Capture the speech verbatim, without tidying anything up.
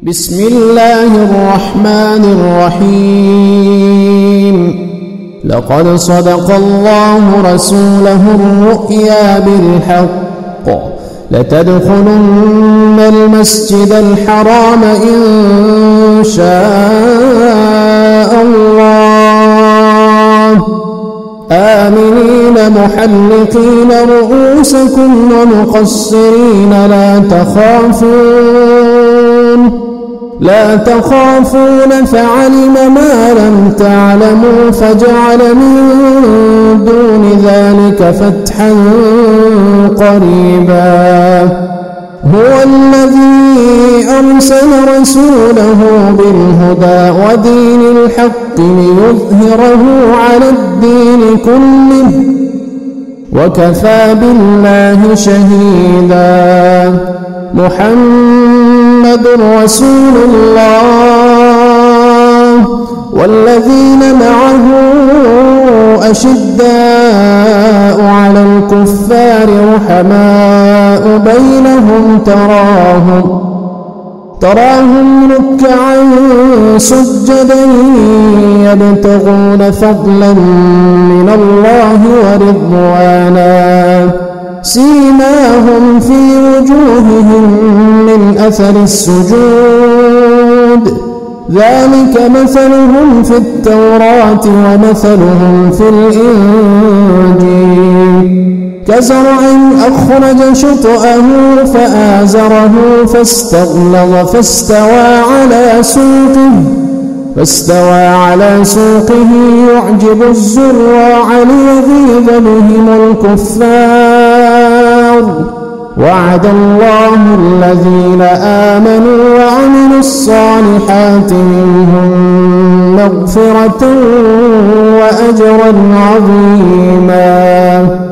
بسم الله الرحمن الرحيم لقد صدق الله رسوله الرؤيا بالحق لتدخلن المسجد الحرام إن شاء الله آمنين محلقين رؤوسكم ومقصرين لا تخافون لا تخافون فعلم ما لم تعلموا فجعل من دون ذلك فتحا قريبا هو الذي أرسل رسوله بالهدى ودين الحق ليظهره على الدين كله وكفى بالله شهيدا محمد رسول الله والذين معه أشداء على الكفار رحماء بينهم تراهم تراهم ركعا سجدا يبتغون فضلا من الله ورضوانا سيماهم في وجوههم من أثر السجود ذلك مثلهم في التوراة ومثلهم في الإنجيل كزرع أخرج شطأه فآزره فاستغلظ فاستوى على سوقه فاستوى على سوقه يعجب الزراع ليغيظ بهم الكفار وعد الله الذين آمنوا وعملوا الصالحات منهم مغفرة وأجرا عظيما.